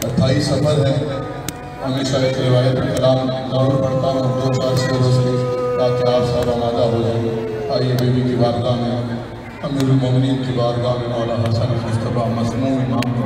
28 सफर है, हमेशा एक रिवायत कलाम जरूर पढ़ता हूँ, 2-4 शेरों से, ताकि आप सब आमादा हो जाएंगे। आइए बेबी की बारगाह में, अमीरुल मोमिनीन की बारगाह में मौला हसन मुस्तफा मसनून इमाम को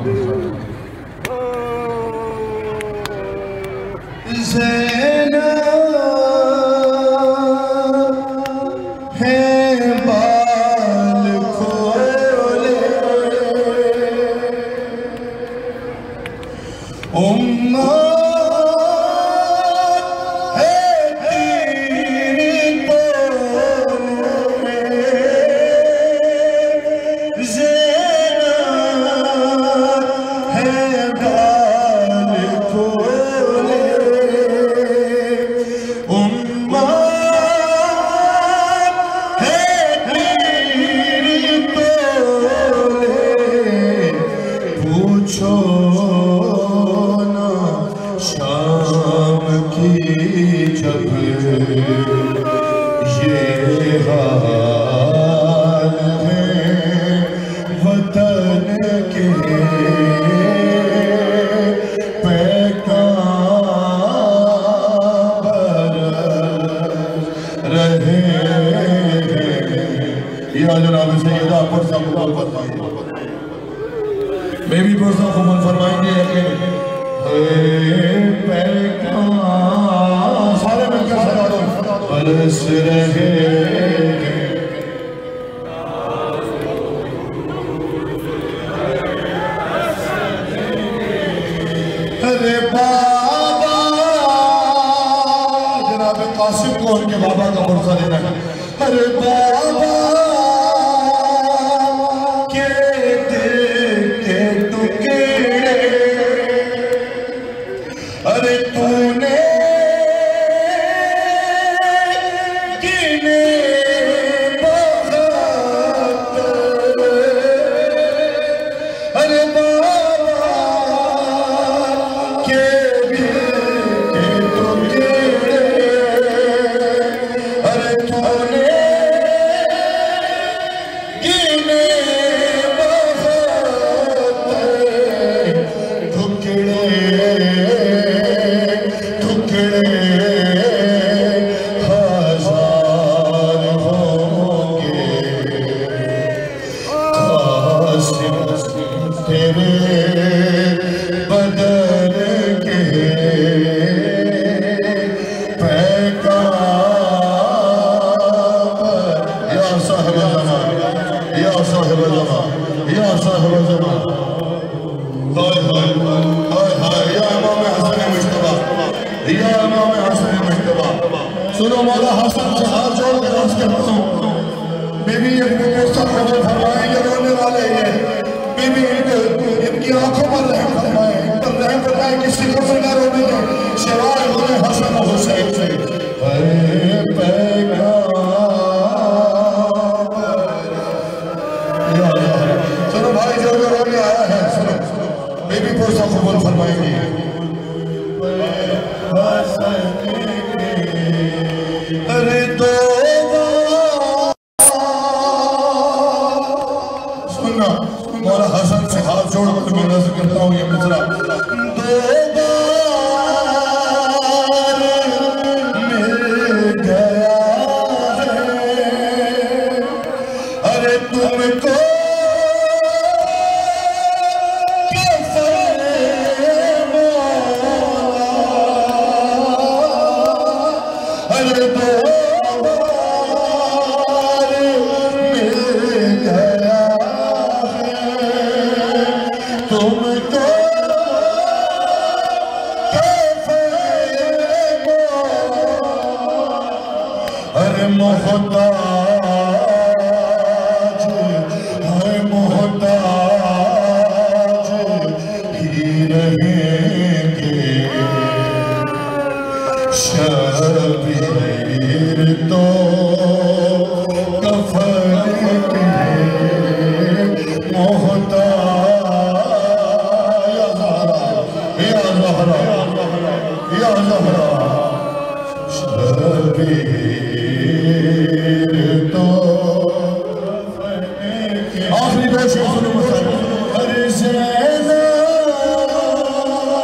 आखिरी दो शेर सुनो।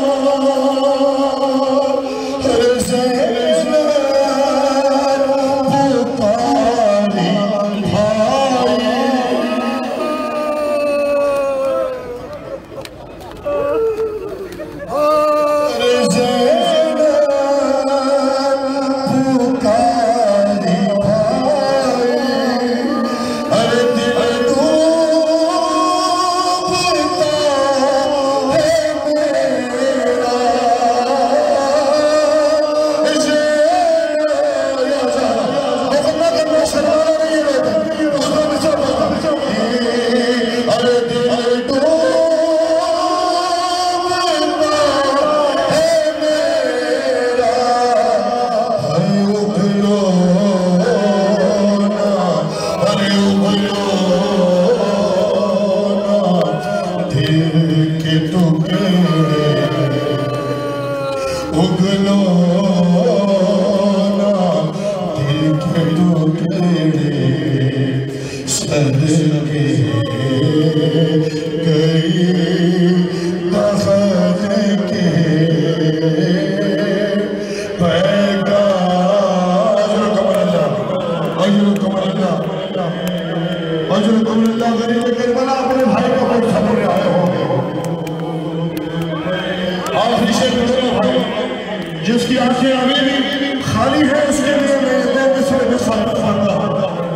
जिसकी आंखें अभी भी खाली है उसके लिए मैं इस दो मिसरे में साथ पढ़ता हूँ।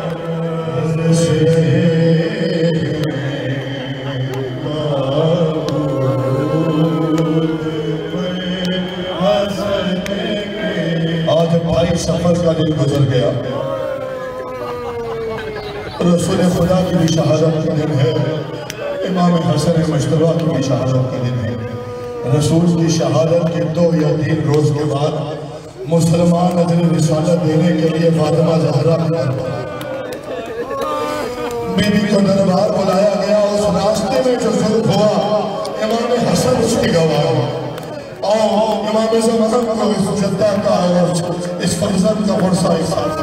आज 28 सफर का दिन गुजर गया। रसूल खुदा की भी शहादत का दिन है, इमाम हसन मुश्तबा की भी शहादत का दिन है। रसूल की शहादत के 2 या 3 रोज के बाद मुसलमान अजर रिसालत देने के लिए फातिमा ज़हरा बीबी को दरबार बुलाया गया। उस रास्ते में जो जुल्म हुआ इमाम हसन उसकी गवाह और इमाम ज़मान को इस जद्दा का और इस फर्जंद का वर्षा एक साथ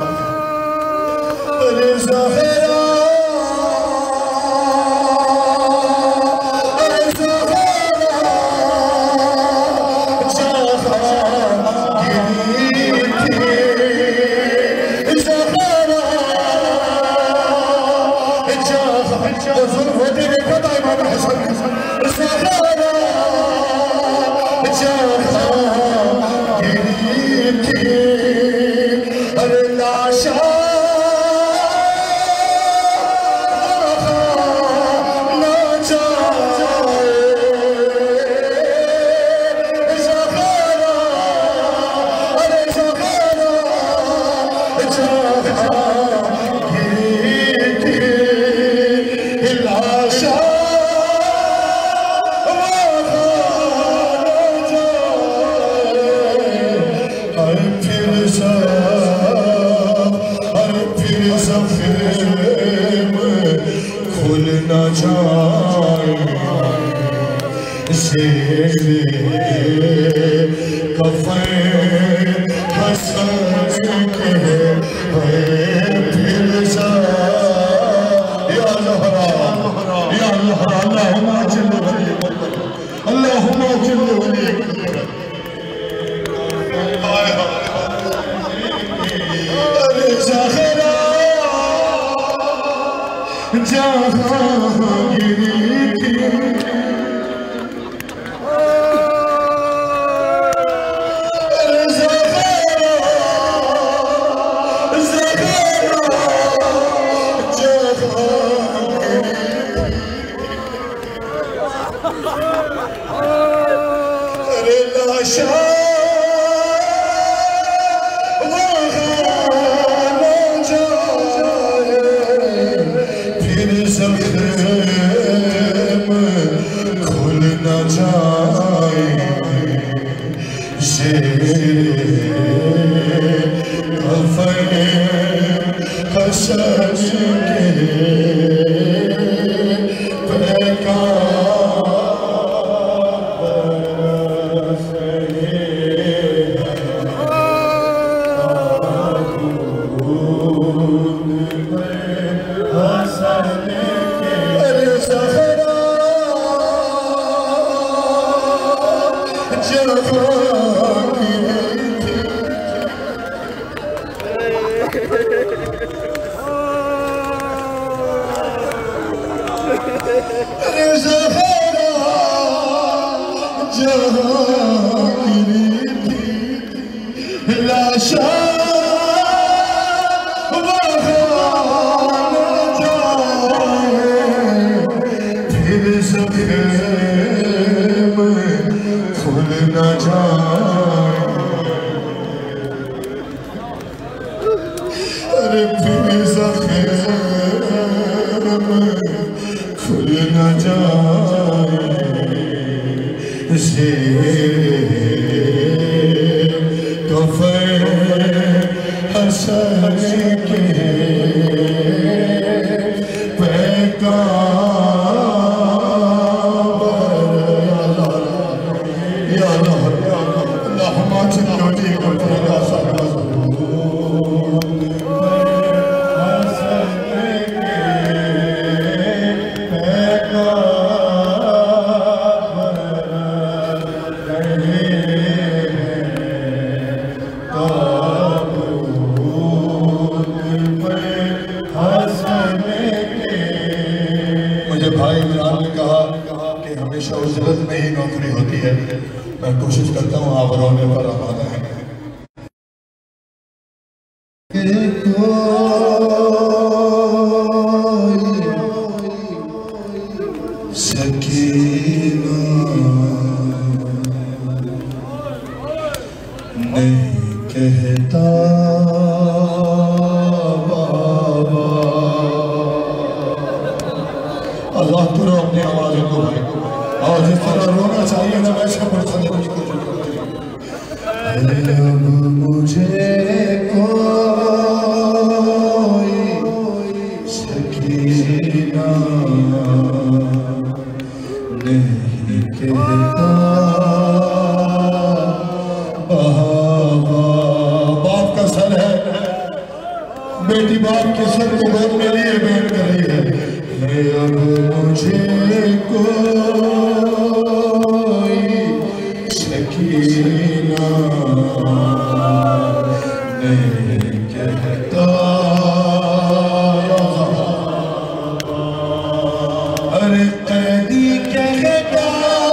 Amen. जन्नत में ही नौकरी होती है। मैं कोशिश करता हूँ आप रोने पर आमादा है। सकीना नहीं कहता बाबा। अल्लाह तुरो अपनी आवाज़ को भाई और जिस तरह रोना चाहिए ना वैसे पढ़ने की कोशिश करते हैं। अब मुझे कोई सकीना नहीं कहता बाबा। बाप का सर है, बेटी बाप के सर को गोद में लिए बैठ कर रही है। अब मुझे कोई सकीना नहीं कहता। अरे कैदी कहता,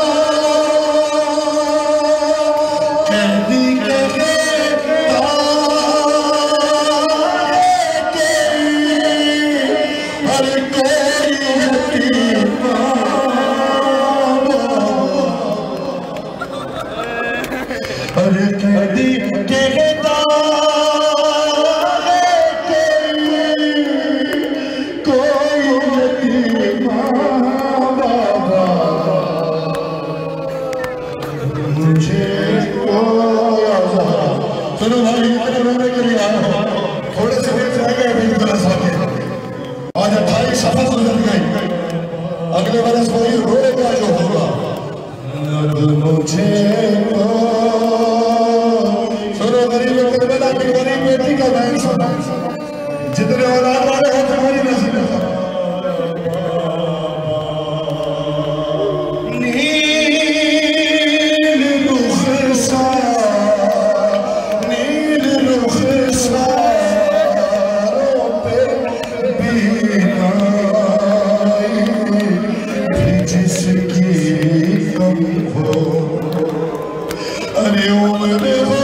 कैदी कहता अरे कोई यतीम अरे कैदी कहता कोई यतीम बाबा। मुझे सुनो भाई, इतने रोने के लिए आया हो, थोड़े से देर जाएगा अभी बरस आके। आज 28 सफर गुजर गई, अगले बरस कोई रोएगा जो होगा। अब मुझे सुनो गरीबों के बेटा की गरीब बेटी का बहन सुना, जितने औलाद वाले हो तुम्हारी नसीब है। नील रुख सा, नील रुख सारों पे बीनाई भी जिसकी कम हो। अरे उम्र हो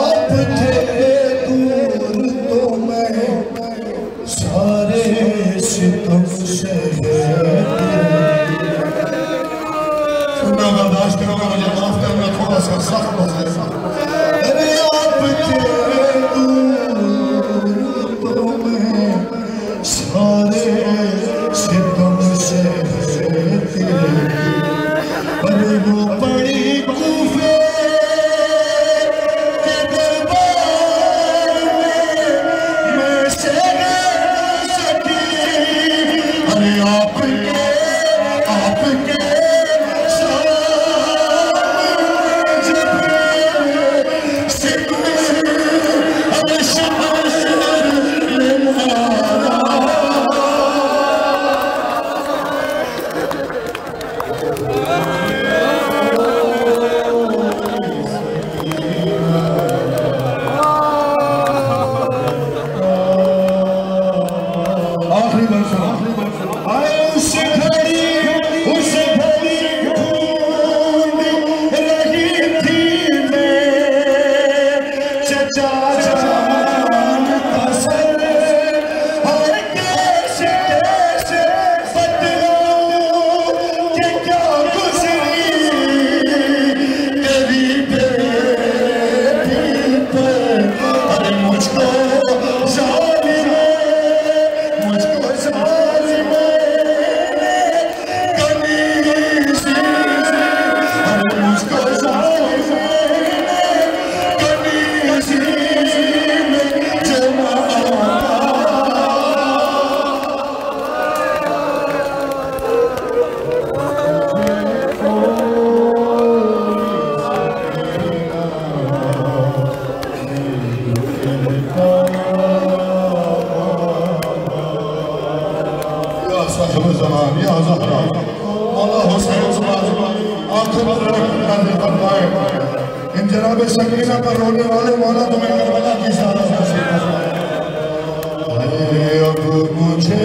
आप थे दूर तो मैं सारे सितम से सुनना बर्दाश्त करूंगा, मुझे माफ करना, थोड़ा सा सख्त हो जाएगा। अरे आप थे दूर तो मैं सारे सितम से पर वो बड़ी कूफे के दरबार में मैं से सकी। अरे आपके इन जनाब सकीना पर रोने वाले मौला तुम्हें करबला की सारा अब मुझे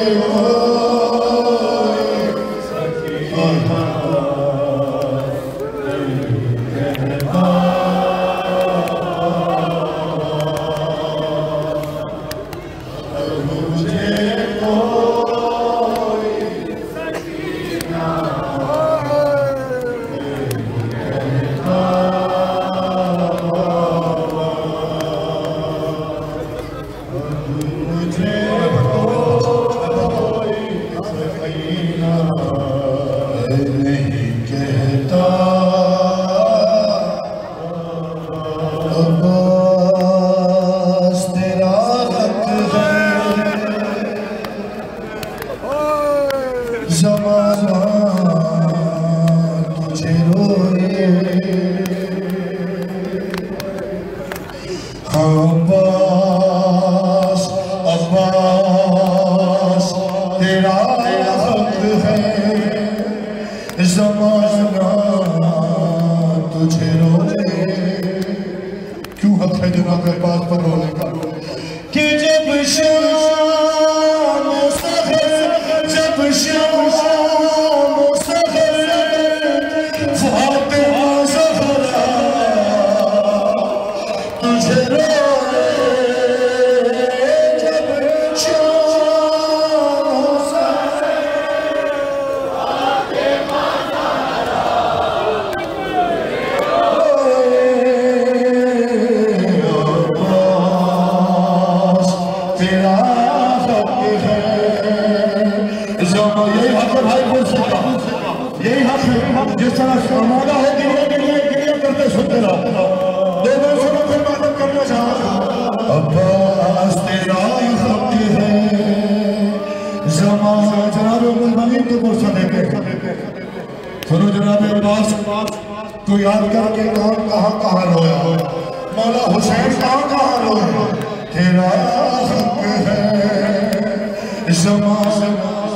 तो याद करके कहाँ रोया मौला हुसैन कहाँ रोया तेरा हक है ज़माना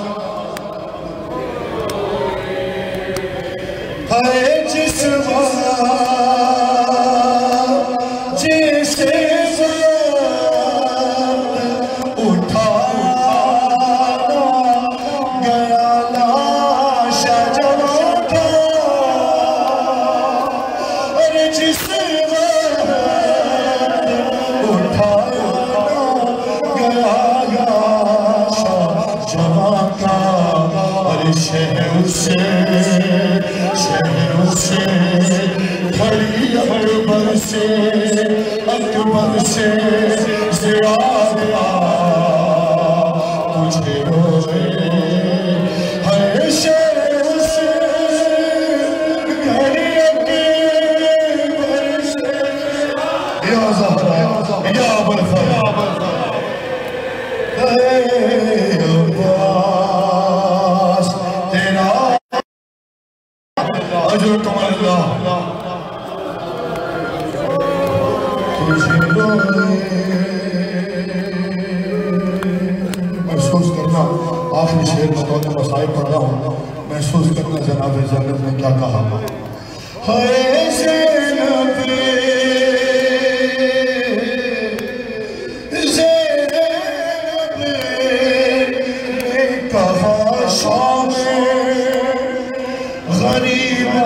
है जिस जिसे उठा गया लाश जवां का और जिस शहर से खड़ी अकबर से ज्यादा तुझे रोए है शहर से खड़ी अकबर से या ज़हरा या बरफा महसूस करना आखिरी शेर बतौर मसाइब पढ़ रहा हूँ। महसूस करना जनाब ज़ैनब ने क्या कहा। हाय ज़ैनब ने कहा शाम गरीबा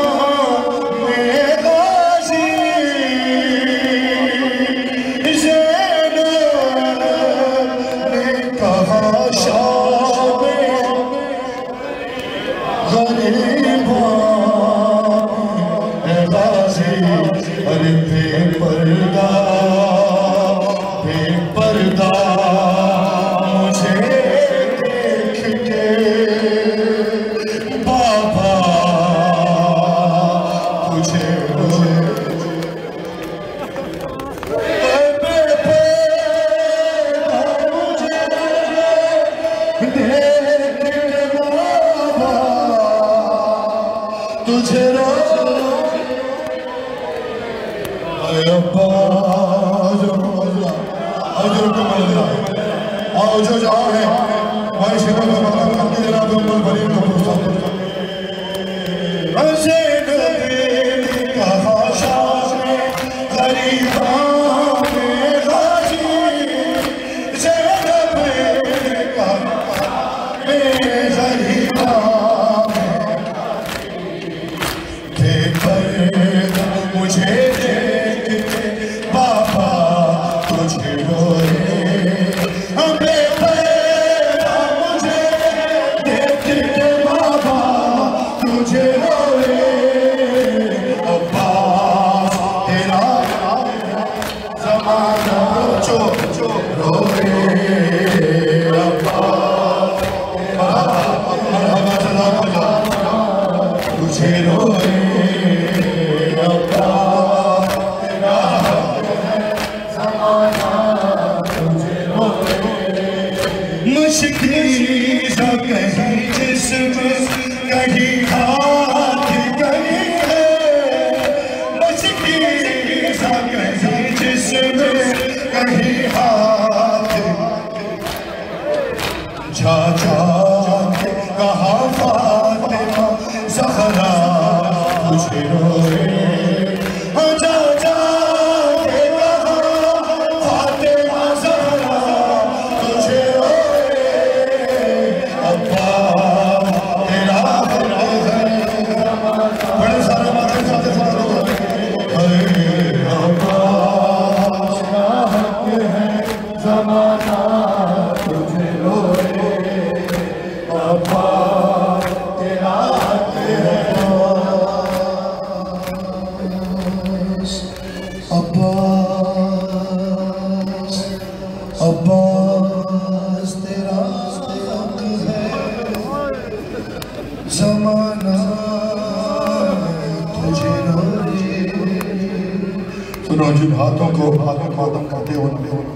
जिन हाथों को हाथों मातम करते हो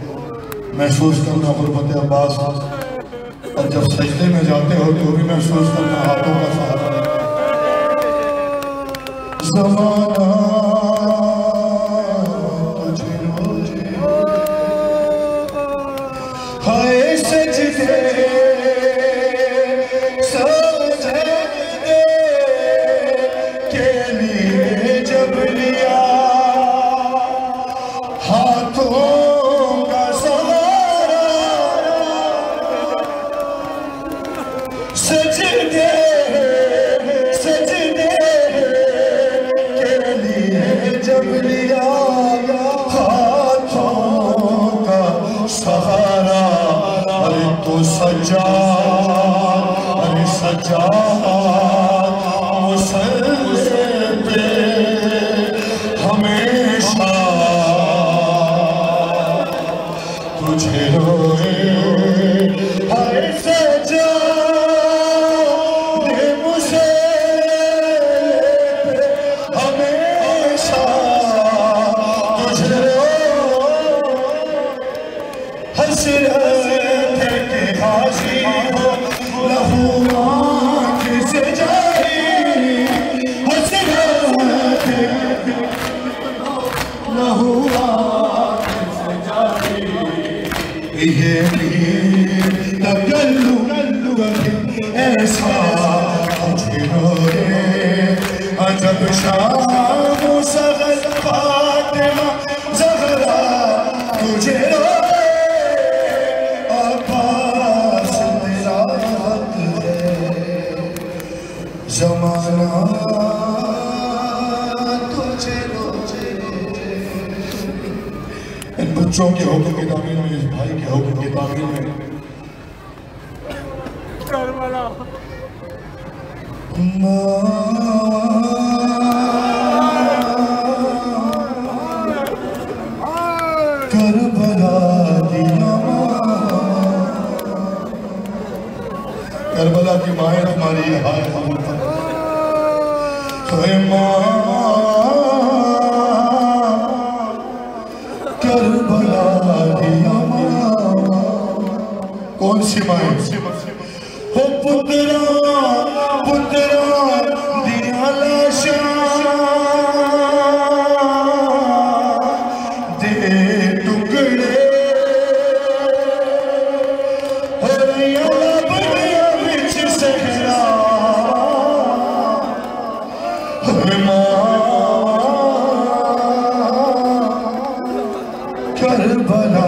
महसूस करना गुरबत अब्बास। और जब सजदे में जाते हो तो भी महसूस करना हाथों का सहारा। ज़माना तुझे रोजे हाय सजदे के लिए जब लिया बच्चों के हुक्म की तामीर में, इस भाई के हुक्म की तामीर में करबला करबला की माएँ हमारी हाय कौन सी माए हो पुत्रा पुत्रा दिया लाशा दे टुकड़े हो रैया बड़िया बिच सहरा करबला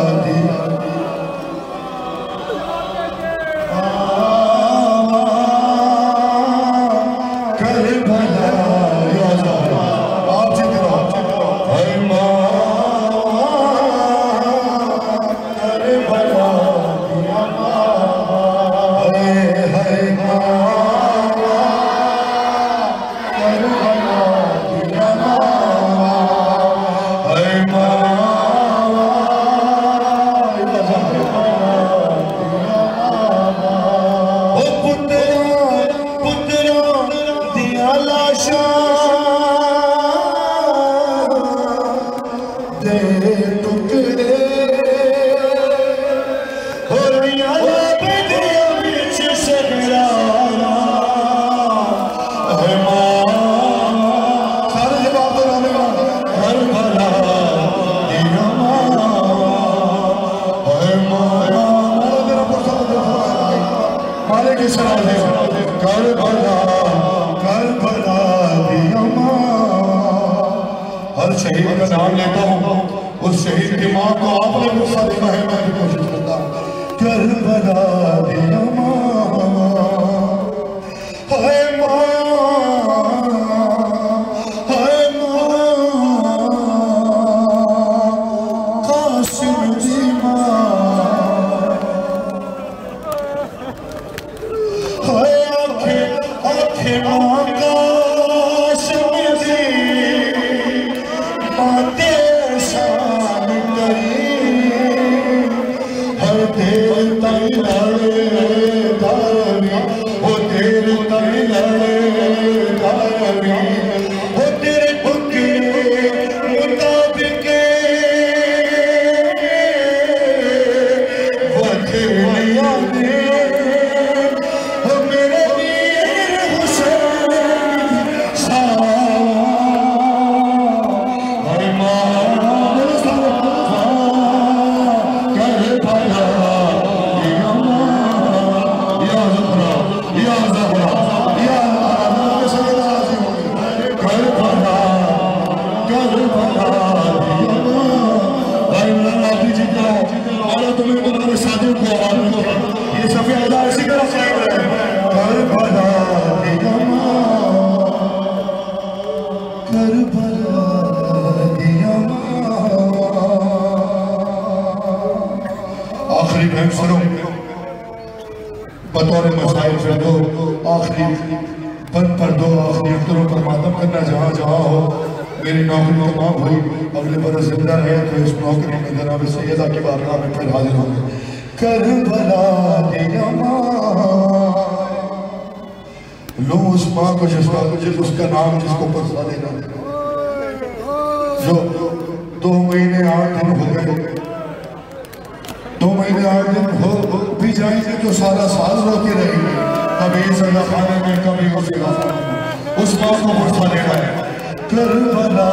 हर शहीद का नाम लेता हूँ, उस शहीद की माँ को आपने गुस्सा देना है, मैं भी कोशिश करता हूँ। करबला दिया बतौर मसाइल फिर दो आखिरी बंद पर दो आखिरी अख्तरों पर मातम करना जहाँ जहाँ हो। मेरी नौकरी तमाम हुई, अगले बरस जिंदा रहे तो इस नौकरी में जनाब सैयदा की बारगाह में फिर हाजिर होंगे। करबला लो उस माँ को जिसका उसका नाम जिसको परसा देना, जो 2 महीने 8 दिन हो गए, 2 महीने 8 दिन हो भी जाएंगे तो सारा साल रोके रहेंगे। कभी सजा खाने में कभी उस माँ को परसा देना है। करबला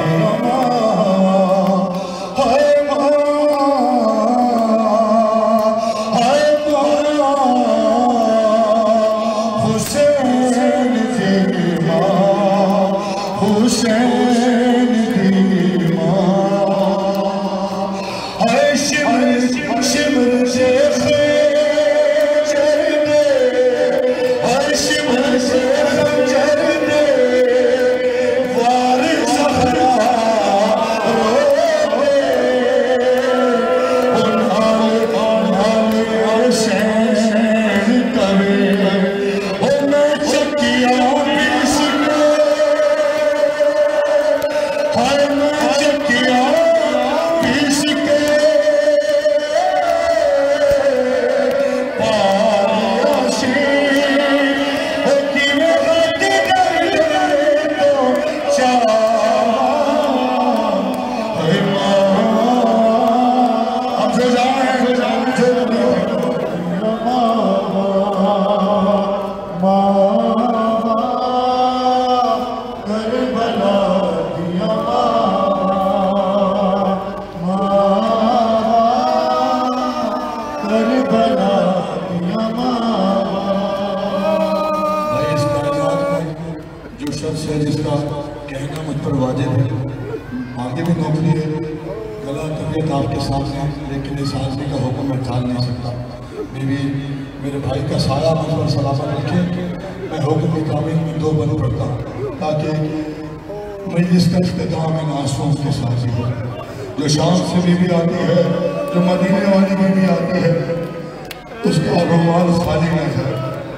जो शाम से बीवी आती है, जो मदीने वाली बीवी आती है, उसका रुमाल खाली नहीं है।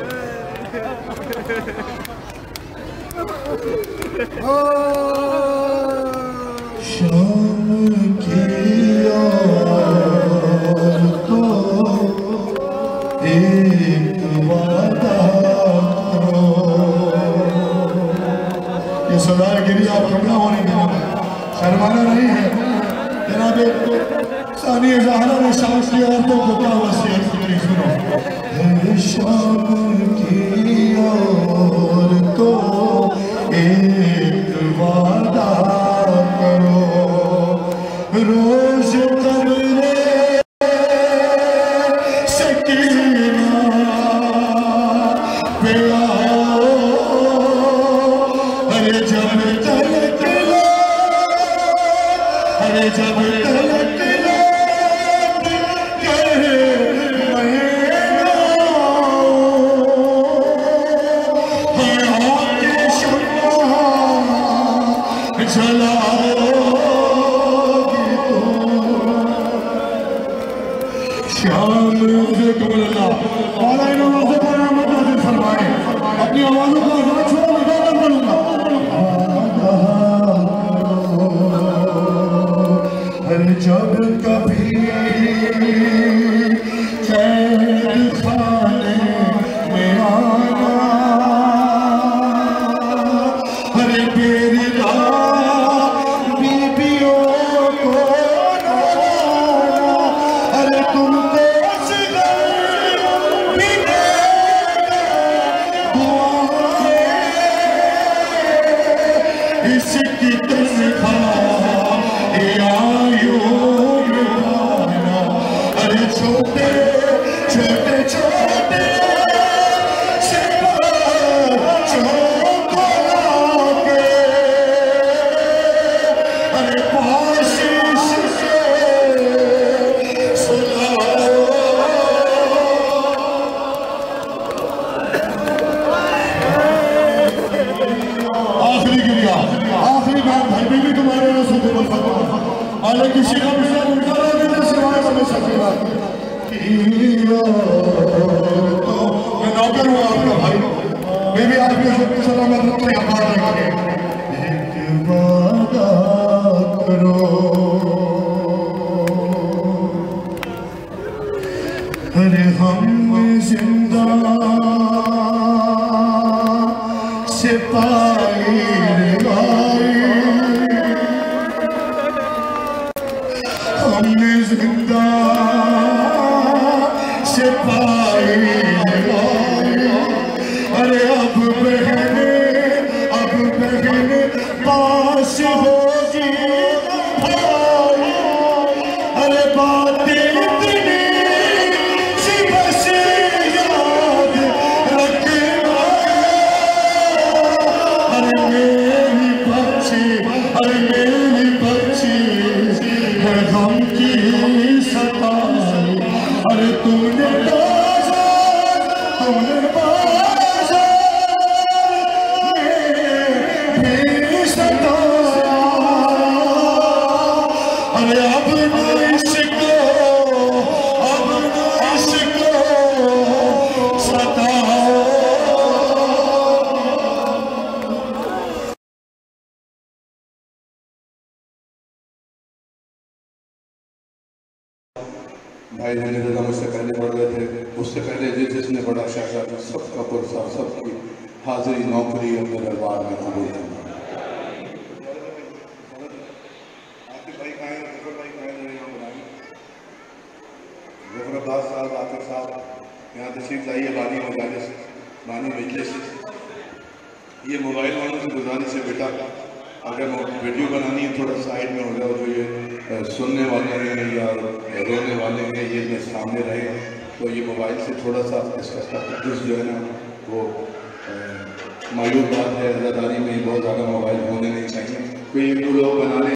शाम की याद तो एक वादा करो। ये सदा गिरी आप कमला होने देना, शर्माना नहीं है। सानी ज़हरा ने शाम की औरतों को क्या वसीयत करी, सुनो। शाम की औरतों एक वादा करो, रोज कमरे सकीना पे आओ, अरे जब तलक लो, अरे जब तलक अपनी आवाज़ों को छोड़ो, मैं करूँगा। जब कभी कैद खाने में आना, अरे बेरिया बीबियों को अरे तुमको इसकी अरे छोटे छोटे छोटे अरे आखिरी गिरिया आखिरी बात भाई भी तुम्हारे रसूल को आले किसी का भी उनका सिवाय बने सकेगा। नौकर हूँ आपका भाई, मैं भी आपके शुक्र सलामत अपने आबाद रखे। एक वादा करो, अरे हम जिंदा सिपाही हमने जिंदा सिपाही, अरे अब बहन पास होगी भाई, अरे बातें इतनी सी बस याद रखना, अरे मेरी बच्ची है हम की सताई, अरे तुमने बाजार में भी सताया, अरे अब न इसको सताओ। भाई जहाँ मुझसे पहले पढ़ रहे थे, उससे पहले जिसने पढ़ा शायद सबका पुरसा सबकी हाजिरी नौकरी अपने दरबार में कबूल करना। जफराबाद साहब आकर साहब यहाँ तशरीफ लाइए, बानी मजालिस बानी मजलिस। ये मोबाइल वालों से गुजारिश है बेटा, अगर वीडियो बनानी है थोड़ा साइड में हो जाओ, जो ये सुनने वाले हैं या रोने वाले हैं ये सामने रहे, तो ये मोबाइल से थोड़ा सा इसका तकद्दुस जो है ना वो मायूस बात है। अदादारी में बहुत ज़्यादा मोबाइल होने नहीं चाहिए, कोई एक दो लोग बना लें।